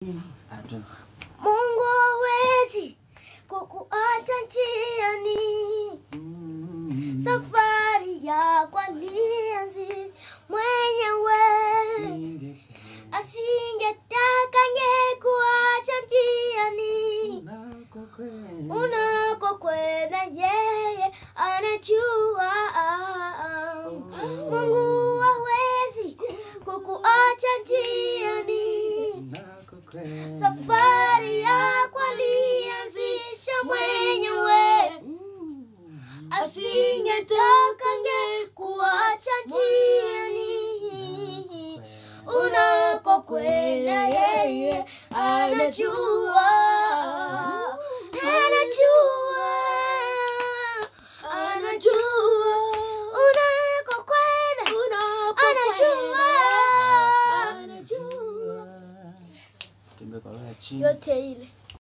Mungu hawezi kukuacha njiani. Safari yako alianzisha mwenyewe. Asingetaka ngekuacha njiani. Unakokwenda yeye anajua. Mungu hawezi kukuacha njiani. Safari yako alianzisha mwenyewe. Asingetaka ngekuacha njiani. Unakokwenda yeye anajua. Anajua unakokwenda, anajua yote ile.